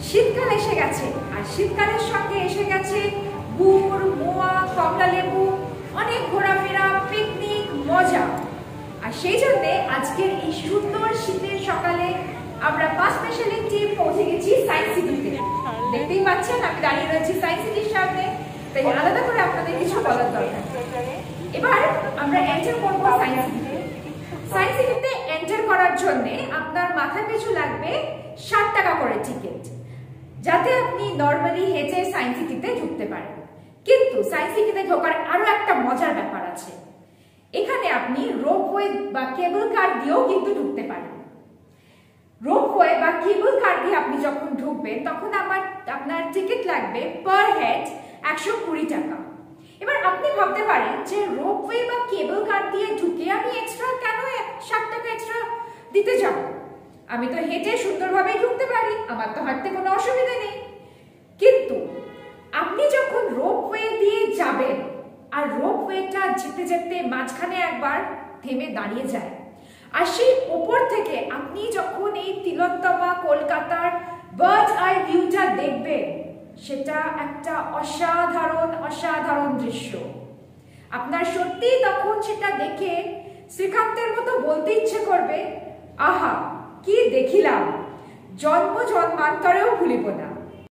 শীতকাল এসে গেছে আর শীতকালের সঙ্গে এসে গেছে গুড়, মোয়া, কমলা লেবু, অনেক ঘোরাফেরা, পিকনিক, মজা। আর সেই জন্যে আজকের এই সুন্দর শীতের সকালে আমরা বাস স্পেশালিটি পৌঁছে গেছি সায়েন্স সিটিতে। দেখতেই পাচ্ছেন আমি দাঁড়িয়ে রয়েছি সায়েন্স সিটির সামনে, তাই আলাদা করে আপনাদের কিছু বলার দরকার। এবার আমরা এন্টার করব সায়েন্স সিটিতে। সায়েন্স সিটিতে এন্টার করার জন্য আপনার মাথা পিছু লাগবে 60 টাকা করে টিকিট, যাতে আপনি নরমালি হেঁটে সায়েন্স সিটিতে ঢুকতে পারেন। কিন্তু সায়েন্স সিটিতে ঢোকার আরো একটা মজার ব্যাপার আছে, এখানে আপনি রোপওয়ে বা কেবল কার দিয়েও কিন্তু ঢুকতে পারেন। রোপওয়ে বা কেবল কার দিয়ে আপনি যখন ঢুকবেন তখন আপনার টিকিট লাগবে পার হেড 120 টাকা। এবার আপনি ভাবতে পারেন যে রোপওয়ে বা কেবল কার দিয়ে ঢুকে আমি এক্সট্রা কেন 60 টাকা এক্সট্রা দিতে যাব? আমি তো হেঁটে সুন্দরভাবে ঢুকতে পারি, আমার তো হাঁটতে কোনো অসুবিধা নেই। কিন্তু আপনি যখন রোপওয়ে দিয়ে যাবেন আর রোপওয়েটা যেতে যেতে মাঝখানে একবার থেমে দাঁড়িয়ে যায়, আর সেই উপর থেকে আপনি যখন এই তিলোত্তমা কলকাতার বার্ড আই ভিউটা দেখবেন, সেটা একটা অসাধারণ দৃশ্য। আপনার সত্যি তখন সেটা দেখে শ্রীকান্তের মতো বলতে ইচ্ছে করবে, আহা কি দেখিলাম, জন্ম জন্মান্তরেও ভুলিব না।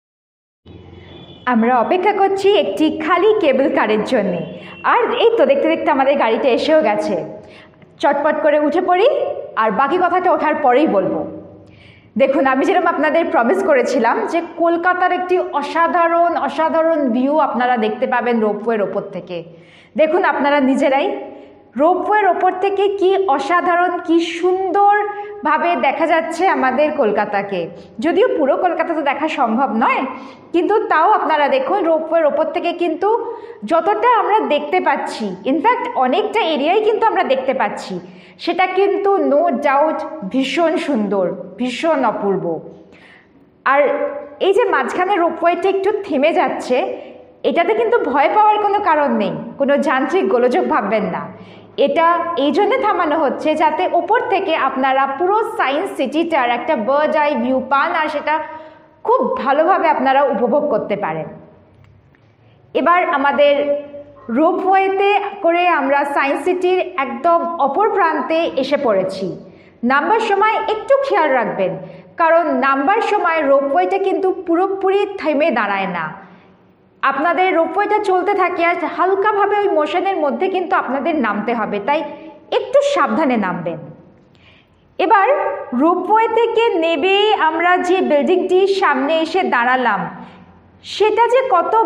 আমরা অপেক্ষা করছি একটি খালি কেবল কারের জন্যে, আর এই তো দেখতে দেখতে আমাদের গাড়িটা এসেও গেছে। চটপট করে উঠে পড়ি, আর বাকি কথাটা ওঠার পরেই বলবো। দেখুন, আমি যেরকম আপনাদের প্রমিস করেছিলাম যে কলকাতার একটি অসাধারণ ভিউ আপনারা দেখতে পাবেন রোপওয়ের ওপর থেকে। দেখুন আপনারা নিজেরাই, রোপওয়ের ওপর থেকে কি অসাধারণ, কি সুন্দরভাবে দেখা যাচ্ছে আমাদের কলকাতাকে। যদিও পুরো কলকাতা তো দেখা সম্ভব নয়, কিন্তু তাও আপনারা দেখুন রোপওয়ের ওপর থেকে কিন্তু যতটা আমরা দেখতে পাচ্ছি, ইনফ্যাক্ট অনেকটা এরিয়াই কিন্তু আমরা দেখতে পাচ্ছি, সেটা কিন্তু নো ডাউট ভীষণ সুন্দর, ভীষণ অপূর্ব। আর এই যে মাঝখানে রোপওয়েটা একটু থেমে যাচ্ছে, এটাতে কিন্তু ভয় পাওয়ার কোনো কারণ নেই, কোনো যান্ত্রিক গোলযোগ ভাববেন না। এটা এই জন্য থামানো হচ্ছে যাতে ওপর থেকে আপনারা পুরো সায়েন্স সিটিটার একটা বার্ড আই ভিউ পান, আর সেটা খুব ভালোভাবে আপনারা উপভোগ করতে পারেন। এবার আমাদের রোপওয়েতে করে আমরা সায়েন্স সিটির একদম অপর প্রান্তে এসে পড়েছি। নামবার সময় একটু খেয়াল রাখবেন, কারণ নামবার সময় রোপওয়েটা কিন্তু পুরোপুরি থেমে দাঁড়ায় না। আপনাদের রোপওয়েটা চলতে থাকে আর হালকাভাবে ওই মোশনের মধ্যে কিন্তু আপনাদের নামতে হবে, তাই একটু সাবধানে নামবেন। এবার রোপওয়ে থেকে নেবে আমরা যে বিল্ডিংটির সামনে এসে দাঁড়ালাম, সেটা যে কত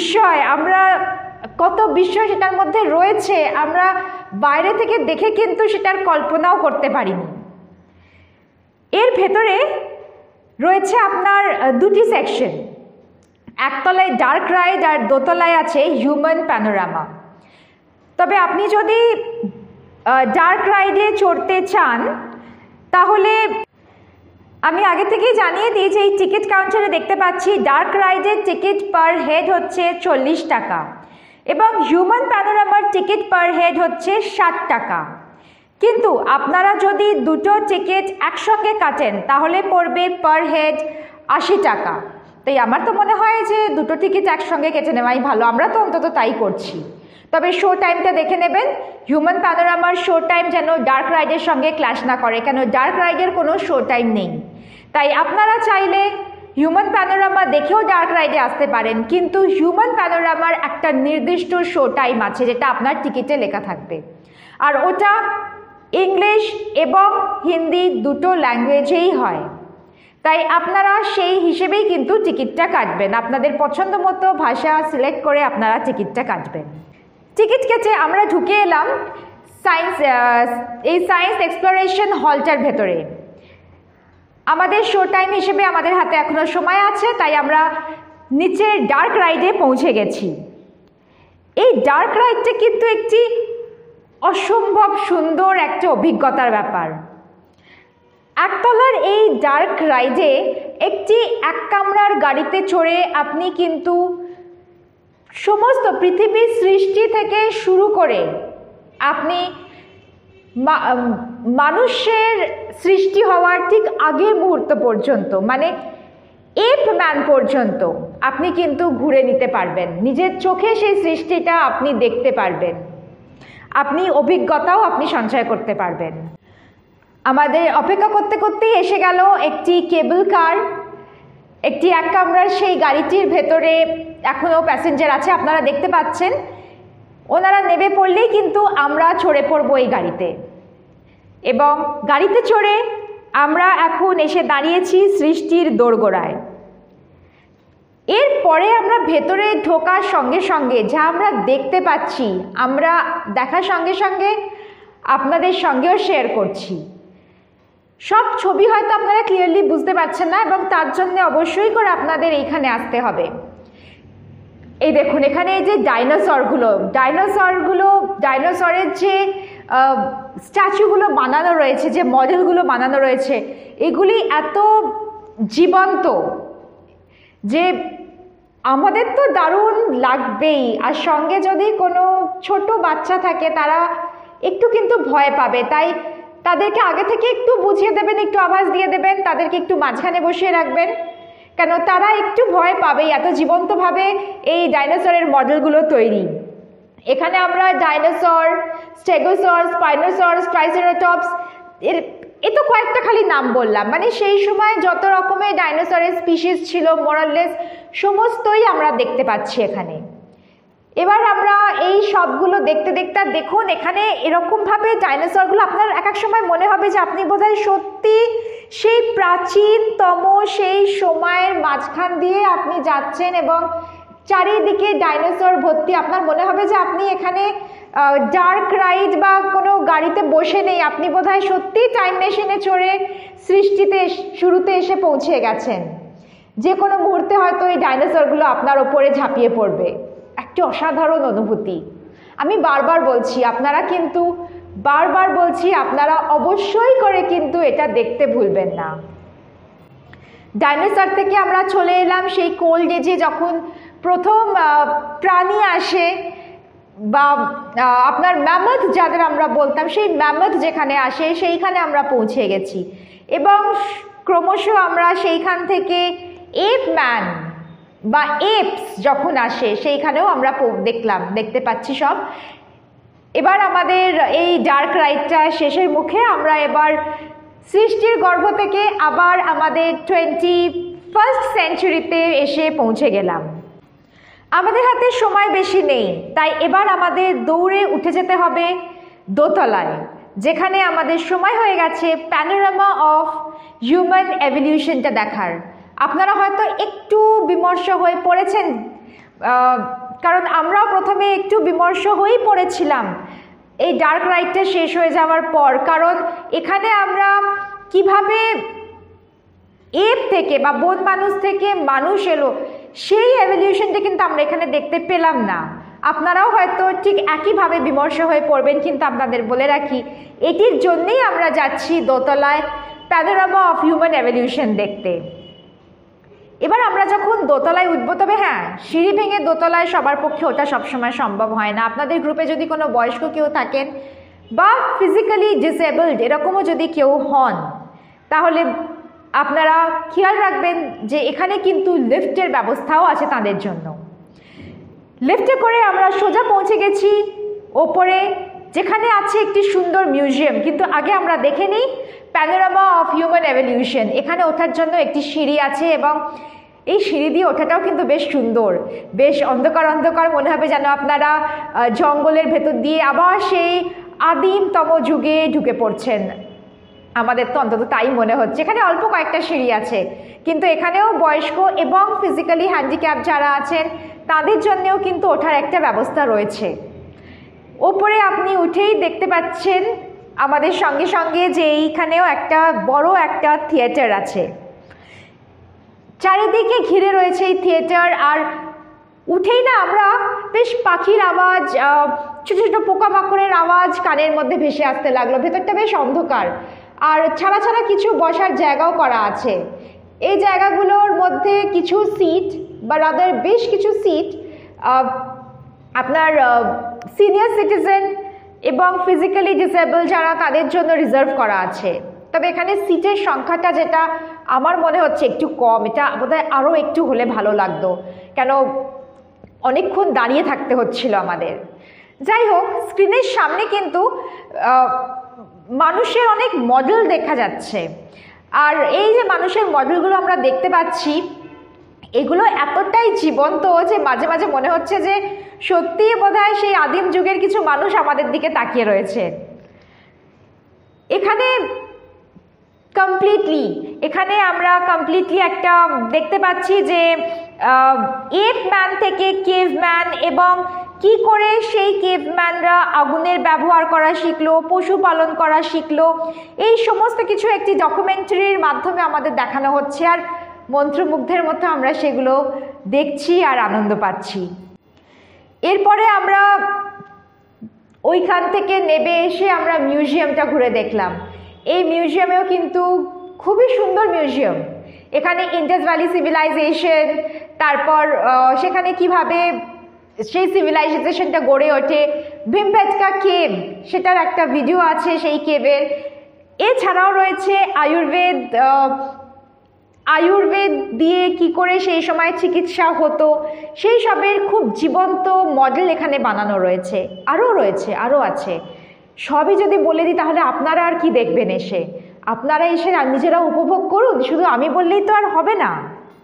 বিস্ময় সেটার মধ্যে রয়েছে, আমরা বাইরে থেকে দেখে কিন্তু সেটার কল্পনাও করতে পারিনি। এর ভেতরে রয়েছে আপনার দুটি সেকশন, একতলায় ডার্ক রাইড আর দোতলায় আছে হিউম্যান প্যানোরামা। তবে আপনি যদি ডার্ক রাইডে চড়তে চান, তাহলে আমি আগে থেকেই জানিয়ে দিই যে এই টিকিট কাউন্টারে দেখতে পাচ্ছি ডার্ক রাইডের টিকিট পার হেড হচ্ছে 40 টাকা এবং হিউম্যান প্যানোরামার টিকিট পার হেড হচ্ছে 60 টাকা। কিন্তু আপনারা যদি দুটো টিকিট একসঙ্গে কাটেন তাহলে পড়বে পার হেড 80 টাকা। তাই আমার তো মনে হয় যে দুটো টিকিট একসঙ্গে কেটে নেওয়াই ভালো, আমরা তো অন্তত তাই করছি। তবে শো টাইমটা দেখে নেবেন, হিউম্যান প্যানোরামার শো টাইম যেন ডার্ক রাইডের সঙ্গে ক্ল্যাশ না করে, কেন ডার্ক রাইডের কোনো শো টাইম নেই। তাই আপনারা চাইলে হিউম্যান প্যানোরামা দেখেও ডার্ক রাইডে আসতে পারেন, কিন্তু হিউম্যান প্যানোরামার একটা নির্দিষ্ট শো টাইম আছে যেটা আপনার টিকিটে লেখা থাকবে, আর ওটা ইংলিশ এবং হিন্দি দুটো ল্যাঙ্গুয়েজেই হয়। তাই আপনারা সেই হিসেবেই কিন্তু টিকিটটা কাটবেন, আপনাদের পছন্দ মতো ভাষা সিলেক্ট করে আপনারা টিকিটটা কাটবেন। টিকিট কেটে আমরা ঢুকে এলাম সায়েন্স এক্সপ্লোরেশন হলটার ভেতরে। আমাদের শো টাইম হিসেবে আমাদের হাতে এখনো সময় আছে, তাই আমরা নিচে ডার্ক রাইডে পৌঁছে গেছি। এই ডার্ক রাইডটা কিন্তু একটি অসম্ভব সুন্দর একটা অভিজ্ঞতার ব্যাপার। একতলার এই ডার্ক রাইডে একটি এক কামরার গাড়িতে চড়ে আপনি কিন্তু সমস্ত পৃথিবীর সৃষ্টি থেকে শুরু করে আপনি মানুষের সৃষ্টি হওয়ার ঠিক আগের মুহূর্ত পর্যন্ত, মানে এপ ম্যান পর্যন্ত আপনি কিন্তু ঘুরে নিতে পারবেন, নিজের চোখে সেই সৃষ্টিটা আপনি দেখতে পারবেন, আপনি অভিজ্ঞতাও আপনি সঞ্চয় করতে পারবেন। আমাদের অপেক্ষা করতে করতেই এসে গেল একটি কেবল কার, একটি এক কামরার সেই গাড়িটির ভেতরে এখনও প্যাসেঞ্জার আছে, আপনারা দেখতে পাচ্ছেন। ওনারা নেমে পড়লেই কিন্তু আমরা চড়ে পড়বো এই গাড়িতে, এবং গাড়িতে চড়ে আমরা এখন এসে দাঁড়িয়েছি সৃষ্টির দোরগোড়ায়। এরপরে আমরা ভেতরে ঢোকার সঙ্গে সঙ্গে যা আমরা দেখতে পাচ্ছি, আমরা দেখার সঙ্গে সঙ্গে আপনাদের সঙ্গেও শেয়ার করছি। সব ছবি হয়তো আপনারা ক্লিয়ারলি বুঝতে পারছেন না, এবং তার জন্য অবশ্যই করে আপনাদের এইখানে আসতে হবে। এই দেখুন, এখানে এই যে ডাইনোসরের যে স্ট্যাচুগুলো বানানো রয়েছে, যে মডেলগুলো বানানো রয়েছে, এগুলি এত জীবন্ত যে আমাদের তো দারুণ লাগবেই। আর সঙ্গে যদি কোনো ছোট বাচ্চা থাকে তারা একটু কিন্তু ভয় পাবে, তাই তাদেরকে আগে থেকে একটু বুঝিয়ে দেবেন, একটু আভাস দিয়ে দেবেন, তাদেরকে একটু মাঝখানে বসিয়ে রাখবেন, কেন তারা একটু ভয় পাবেই, এত জীবন্তভাবে এই ডাইনোসরের মডেলগুলো তৈরি। এখানে আমরা ডাইনোসর, স্টেগোসর, স্পাইনোসর, ট্রাইসেরাটপস, এ তো কয়েকটা খালি নাম বললাম, মানে সেই সময় যত রকমের ডাইনোসরের স্পিসিস ছিল মোরাললেস সমস্তই আমরা দেখতে পাচ্ছি এখানে। এবার আমরা এই সবগুলো দেখতে দেখতে, দেখুন এখানে এরকমভাবে ডাইনোসরগুলো আপনার এক এক সময় মনে হবে যে আপনি বোধহয় সত্যি সেই প্রাচীনতম সেই সময়ের মাঝখান দিয়ে আপনি যাচ্ছেন, এবং চারিদিকে ডাইনোসর ভর্তি। আপনার মনে হবে যে আপনি এখানে ডার্ক রাইড বা কোনো গাড়িতে বসে নেই, আপনি বোধহয় সত্যি টাইম মেশিনে চড়ে সৃষ্টিতে শুরুতে এসে পৌঁছে গেছেন। যে কোনো মুহূর্তে হয়তো এই ডাইনোসরগুলো আপনার ওপরে ঝাঁপিয়ে পড়বে। একটি অসাধারণ অনুভূতি। আমি বারবার বলছি, আপনারা অবশ্যই করে কিন্তু এটা দেখতে ভুলবেন না। ডাইনোসর থেকে আমরা চলে এলাম সেই কোল্ড এজে, যখন প্রথম প্রাণী আসে, বা আপনার ম্যামথ যাদের আমরা বলতাম, সেই ম্যামথ যেখানে আসে সেইখানে আমরা পৌঁছে গেছি, এবং ক্রমশ আমরা সেইখান থেকে এপ ম্যান বা এপস যখন আসে সেইখানেও আমরা দেখতে পাচ্ছি সব। এবার আমাদের এই ডার্ক রাইডটা শেষের মুখে, আমরা এবার সৃষ্টির গর্ভ থেকে আবার আমাদের 21st সেঞ্চুরিতে এসে পৌঁছে গেলাম। আমাদের হাতে সময় বেশি নেই, তাই এবার আমাদের দৌড়ে উঠে যেতে হবে দোতলায়, যেখানে আমাদের সময় হয়ে গেছে প্যানোরামা অফ হিউম্যান এভলিউশনটা দেখার। আপনারা হয়তো একটু বিমর্ষ হয়ে পড়েছেন, কারণ আমরাও প্রথমে একটু বিমর্ষ হয়েই পড়েছিলাম এই ডার্ক রাইডটা শেষ হয়ে যাওয়ার পর, কারণ এখানে আমরা কিভাবে এপ থেকে বা বন মানুষ থেকে মানুষ এলো সেই এভলিউশনটা কিন্তু আমরা এখানে দেখতে পেলাম না। আপনারাও হয়তো ঠিক একইভাবে বিমর্ষ হয়ে পড়বেন, কিন্তু আপনাদের বলে রাখি এটির জন্যেই আমরা যাচ্ছি দোতলায় প্যানোরামা অফ হিউম্যান এভলিউশন দেখতে। এবার আমরা যখন দোতলায় উঠবো, তবে হ্যাঁ, সিঁড়ি ভেঙে দোতলায় সবার পক্ষে ওটা সবসময় সম্ভব হয় না। আপনাদের গ্রুপে যদি কোনো বয়স্ক কেউ থাকেন বা ফিজিক্যালি ডিসেবলড এরকমও যদি কেউ হন, তাহলে আপনারা খেয়াল রাখবেন যে এখানে কিন্তু লিফটের ব্যবস্থাও আছে তাদের জন্য। লিফটে করে আমরা সোজা পৌঁছে গেছি ওপরে, যেখানে আছে একটি সুন্দর মিউজিয়াম। কিন্তু আগে আমরা দেখে নিই প্যানোরামা অফ হিউম্যান এভলিউশন। এখানে ওঠার জন্য একটি সিঁড়ি আছে, এবং এই সিঁড়ি দিয়ে ওঠাটাও কিন্তু বেশ সুন্দর, বেশ অন্ধকার অন্ধকার মনে হবে, যেন আপনারা জঙ্গলের ভেতর দিয়ে আবার সেই আদিমতম যুগে ঢুকে পড়ছেন। আমাদের তো অন্তত তাই মনে হচ্ছে। এখানে অল্প কয়েকটা সিঁড়ি আছে, কিন্তু এখানেও বয়স্ক এবং ফিজিক্যালি হ্যান্ডিক্যাপ যারা আছেন তাদের জন্যেও কিন্তু ওঠার একটা ব্যবস্থা রয়েছে। ওপরে আপনি উঠেই দেখতে পাচ্ছেন আমাদের সঙ্গে সঙ্গে যে এইখানেও একটা বড় একটা থিয়েটার আছে, চারিদিকে ঘিরে রয়েছে এই থিয়েটার। আর উঠেই না আমরা বেশ পাখির আওয়াজ, ছোটো ছোটো পোকামাকড়ের আওয়াজ কানের মধ্যে ভেসে আসতে লাগলো। ভেতরটা বেশ অন্ধকার, আর ছাড়া ছাড়া কিছু বসার জায়গাও করা আছে। এই জায়গাগুলোর মধ্যে কিছু সিট বা রাদার বেশ কিছু সিট আপনার সিনিয়র সিটিজেন এবং ফিজিক্যালি ডিসেবল যারা, তাদের জন্য রিজার্ভ করা আছে। তবে এখানে সিটের সংখ্যাটা যেটা আমার মনে হচ্ছে একটু কম, এটা বোধহয় আরও একটু হলে ভালো লাগতো, কেন অনেকক্ষণ দাঁড়িয়ে থাকতে হচ্ছিল আমাদের। যাই হোক, স্ক্রিনের সামনে কিন্তু মানুষের অনেক মডেল দেখা যাচ্ছে, আর এই যে মানুষের মডেলগুলো আমরা দেখতে পাচ্ছি এগুলো এতটাই জীবন্ত যে মাঝে মাঝে মনে হচ্ছে যে সত্যিই বোধহয় সেই আদিম যুগের কিছু মানুষ আমাদের দিকে তাকিয়ে রয়েছে। এখানে আমরা কমপ্লিটলি একটা দেখতে পাচ্ছি যে এপ ম্যান থেকে কেভ ম্যান, এবং কি করে সেই কেভ ম্যানরা আগুনের ব্যবহার করা শিখলো, পশুপালন করা শিখলো, এই সমস্ত কিছু একটি ডকুমেন্টারির মাধ্যমে আমাদের দেখানো হচ্ছে, আর মন্ত্রমুগ্ধের মতো আমরা সেগুলো দেখছি আর আনন্দ পাচ্ছি। এরপরে আমরা ওইখান থেকে নেমে এসে আমরা মিউজিয়ামটা ঘুরে দেখলাম। এই মিউজিয়ামেও কিন্তু খুবই সুন্দর মিউজিয়াম। এখানে ইন্ডাস ভ্যালি সিভিলাইজেশন, তারপর সেখানে কিভাবে সেই সিভিলাইজেশনটা গড়ে ওঠে, ভীমবেটকা কেভ, সেটার একটা ভিডিও আছে সেই কেভের। এছাড়াও রয়েছে আয়ুর্বেদ দিয়ে কি করে সেই সময় চিকিৎসা হতো, সেই সবের খুব জীবন্ত মডেল এখানে বানানো রয়েছে। আরও আছে। সবই যদি বলে দিই তাহলে আপনারা আর কি দেখবেন এসে? আপনারা এসে নিজেরা উপভোগ করুন, শুধু আমি বললেই তো আর হবে না।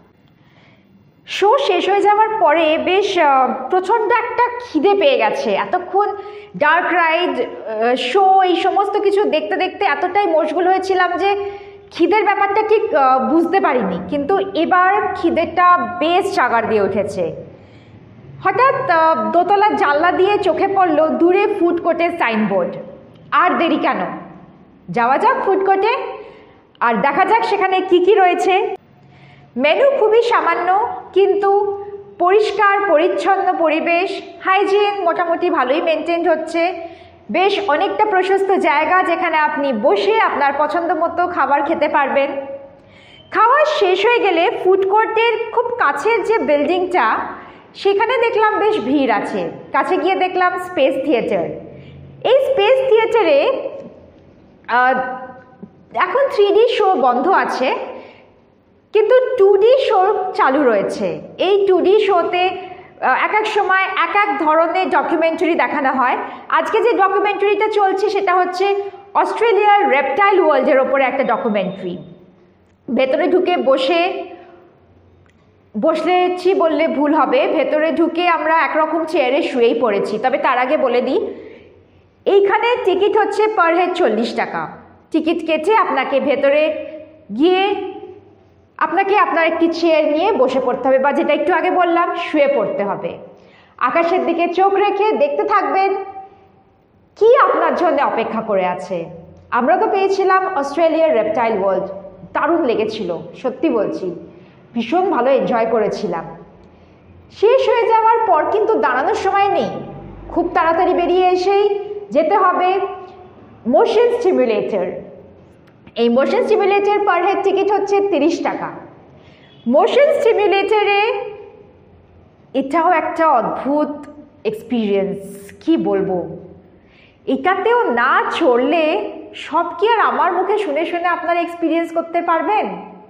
শো শেষ হয়ে যাওয়ার পরে বেশ প্রচণ্ড একটা খিদে পেয়ে গেছে। এতক্ষণ ডার্ক রাইড, শো, এই সমস্ত কিছু দেখতে দেখতে এতটাই মশগুল হয়েছিলাম যে খিদের ব্যাপারটা ঠিক বুঝতে পারিনি, কিন্তু এবার খিদেটা বেশ চাগার দিয়ে উঠেছে। হঠাৎ দোতলার জানলা দিয়ে চোখে পড়লো দূরে ফুড কোর্টের সাইনবোর্ড। আর দেরি কেন, যাওয়া যাক ফুড কোর্টে আর দেখা যাক সেখানে কি কি রয়েছে। মেনু খুবই সামান্য, কিন্তু পরিষ্কার পরিচ্ছন্ন পরিবেশ, হাইজিন মোটামুটি ভালোই মেনটেন হচ্ছে। বেশ অনেকটা প্রশস্ত জায়গা যেখানে আপনি বসে আপনার পছন্দ মতো খাবার খেতে পারবেন। খাওয়া শেষ হয়ে গেলে ফুড কোর্টের খুব কাছের যে বিল্ডিংটা, সেখানে দেখলাম বেশ ভিড় আছে। কাছে গিয়ে দেখলাম স্পেস থিয়েটার। এই স্পেস থিয়েটারে এখন 3D শো বন্ধ আছে, কিন্তু 2D শো চালু রয়েছে। এই 2D শোতে এক এক সময় এক এক ধরনের ডকুমেন্টারি দেখানো হয়। আজকে যে ডকুমেন্টারিটা চলছে সেটা হচ্ছে অস্ট্রেলিয়ার রেপটাইল ওয়ার্ল্ডের ওপরে একটা ডকুমেন্টারি। ভেতরে ঢুকে বসেছি বললে ভুল হবে, ভেতরে ঢুকে আমরা একরকম চেয়ারে শুয়েই পড়েছি। তবে তার আগে বলে দিই, এইখানে টিকিট হচ্ছে পার হেড 40 টাকা। টিকিট কেটে আপনাকে ভেতরে গিয়ে আপনাকে আপনার একটি চেয়ার নিয়ে বসে পড়তে হবে, বা যেটা একটু আগে বললাম শুয়ে পড়তে হবে। আকাশের দিকে চোখ রেখে দেখতে থাকবেন কি আপনার জন্য অপেক্ষা করে আছে। আমরা তো পেয়েছিলাম অস্ট্রেলিয়ার রেপটাইল ওয়ার্ল্ড, দারুণ লেগেছিল, সত্যি বলছি, ভীষণ ভালো এনজয় করেছিলাম। শেষ হয়ে যাওয়ার পর কিন্তু দাঁড়ানোর সময় নেই, খুব তাড়াতাড়ি বেরিয়ে এসেই যেতে হবে মোশন স্টিমুলেটর। এই motion stimulator per head ticket হচ্ছে 30 টাকা। মোশন স্টিমুলেটরে এটাও একটা অদ্ভুত এক্সপিরিয়েন্স, কি বলবো। এটাতেও না চড়লে সব কি আর আমার মুখে শুনে শুনে আপনারা এক্সপিরিয়েন্স করতে পারবেন?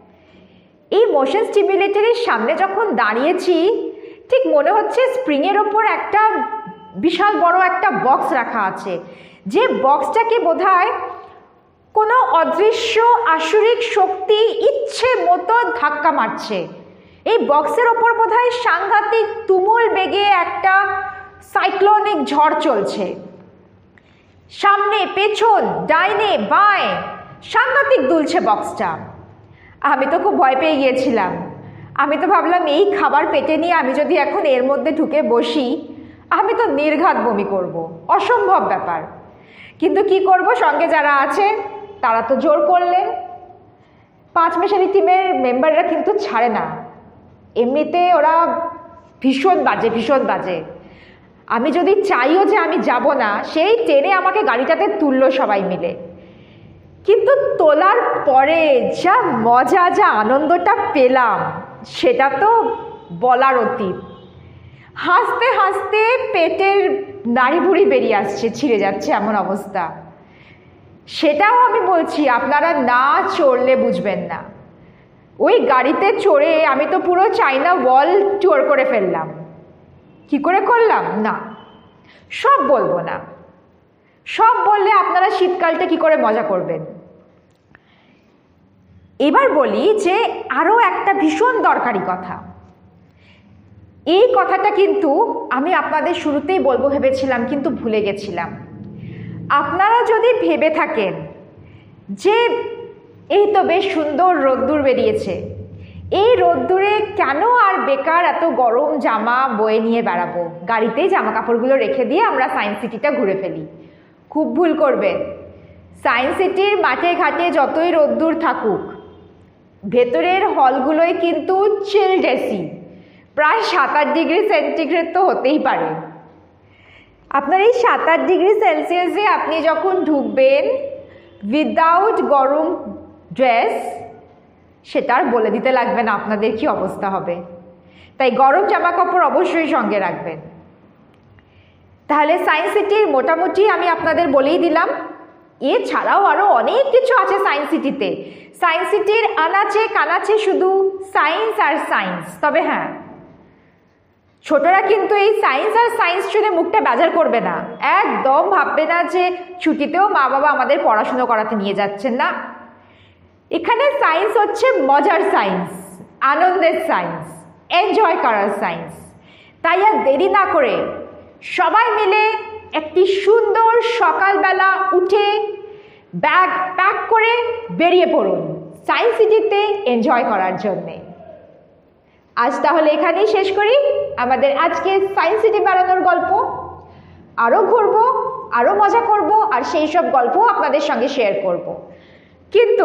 এই মোশন স্টিমুলেটরের সামনে যখন দাঁড়িয়েছি ঠিক মনে হচ্ছে স্প্রিংয়ের ওপর একটা বিশাল বড় একটা বক্স রাখা আছে, যে বক্সটাকে বোধহয় কোনো অদৃশ্য আসুরিক শক্তি ইচ্ছে মতো ধাক্কা মারছে। এই বক্সের ওপর বোধহয় সাংঘাতিক তুমুল বেগে একটা সাইক্লোনিক ঝড় চলছে। সামনে পেছন ডাইনে বাঁয়ে সাংঘাতিক দুলছে বক্সটা। আমি তো খুব ভয় পেয়ে গিয়েছিলাম। আমি তো ভাবলাম এই খাবার পেটে নিয়ে আমি যদি এখন এর মধ্যে ঢুকে বসি, আমি তো নির্ঘাত বমি করব, অসম্ভব ব্যাপার। কিন্তু কি করব, সঙ্গে যারা আছে তারা তো জোর করলেন। 5 মেশালি টিমের মেম্বাররা কিন্তু ছাড়ে না, এমনিতে ওরা ভীষণ বাজে। আমি যদি চাইও যে আমি যাব না, সেই টেনে আমাকে গাড়িটাতে তুললো সবাই মিলে। কিন্তু তোলার পরে যা মজা, যা আনন্দটা পেলাম সেটা তো বলার অতীত। হাসতে হাসতে পেটের নাড়িভুড়ি বেরিয়ে আসছে, ছিঁড়ে যাচ্ছে এমন অবস্থা। সেটাও আমি বলছি, আপনারা না চড়লে বুঝবেন না। ওই গাড়িতে চড়ে আমি তো পুরো চাইনা ওয়াল ট্যুর করে ফেললাম। কি করে করলাম না, সব বলবো না, সব বললে আপনারা শীতকালটা কি করে মজা করবেন। এবার বলি যে আরও একটা ভীষণ দরকারি কথা। এই কথাটা কিন্তু আমি আপনাদের শুরুতেই বলবো ভেবেছিলাম, কিন্তু ভুলে গেছিলাম। আপনারা যদি ভেবে থাকেন যে এই তো বেশ সুন্দর রোদ্দুর বেরিয়েছে, এই রোদ্দুরে কেন আর বেকার এত গরম জামা বয়ে নিয়ে বেড়াবো, গাড়িতেই জামা কাপড়গুলো রেখে দিয়ে আমরা সায়েন্স সিটিটা ঘুরে ফেলি। খুব ভুল করবেন। সায়েন্স সিটির মাঠে ঘাটে যতই রোদ্দুর থাকুক, ভেতরের হলগুলোই কিন্তু চিলড এসি, প্রায় 7-8 ডিগ্রি সেন্টিগ্রেড তো হতেই পারে। আপনার এই 7-8 ডিগ্রি সেলসিয়াসে আপনি যখন ঢুকবেন উইদাউট গরম ড্রেস, সেটা আর বলে দিতে লাগবে না আপনাদের কি অবস্থা হবে। তাই গরম জামা কাপড় অবশ্যই সঙ্গে রাখবেন। তাহলে সায়েন্স সিটির মোটামুটি আমি আপনাদের বলেই দিলাম। এছাড়াও আরও অনেক কিছু আছে সায়েন্স সিটিতে। সায়েন্স সিটির আনাচে কানাচে শুধু সায়েন্স আর সায়েন্স। তবে হ্যাঁ, ছোটরা কিন্তু এই সায়েন্স আর সায়েন্স শুনে মুখটা বেজার করবে না। একদম ভাববে না যে ছুটিতেও মা বাবা আমাদের পড়াশুনো করাতে নিয়ে যাচ্ছেন না। এখানে সায়েন্স হচ্ছে মজার সায়েন্স, আনন্দের সায়েন্স, এনজয় করার সায়েন্স। তাই আর দেরি না করে সবাই মিলে একটি সুন্দর সকালবেলা উঠে ব্যাগ প্যাক করে বেরিয়ে পড়ুন সায়েন্স সিটিতে এনজয় করার জন্যে। আজ তাহলে এখানেই শেষ করি আমাদের আজকে সায়েন্স সিটি বেড়ানোর গল্প। আরও ঘুরবো, আরও মজা করব, আর সেই সব গল্প আপনাদের সঙ্গে শেয়ার করব। কিন্তু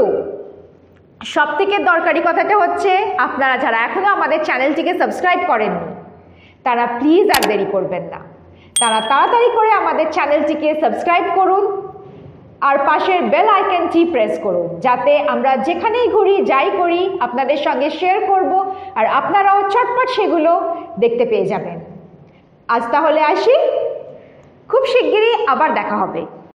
সবথেকে দরকারি কথাটা হচ্ছে, আপনারা যারা এখনো আমাদের চ্যানেলটিকে সাবস্ক্রাইব করেননি, তারা প্লিজ আর দেরি করবেন না, তারা তাড়াতাড়ি করে আমাদের চ্যানেলটিকে সাবস্ক্রাইব করুন আর পাশের বেল আইকনটি প্রেস করুন, যাতে আমরা যেখানেই ঘুরি যাই করি আপনাদের সঙ্গে শেয়ার করব আর আপনারাও চটপট সেগুলো দেখতে পেয়ে যাবেন। আজ তাহলে আসি, খুব শিগগিরই আবার দেখা হবে।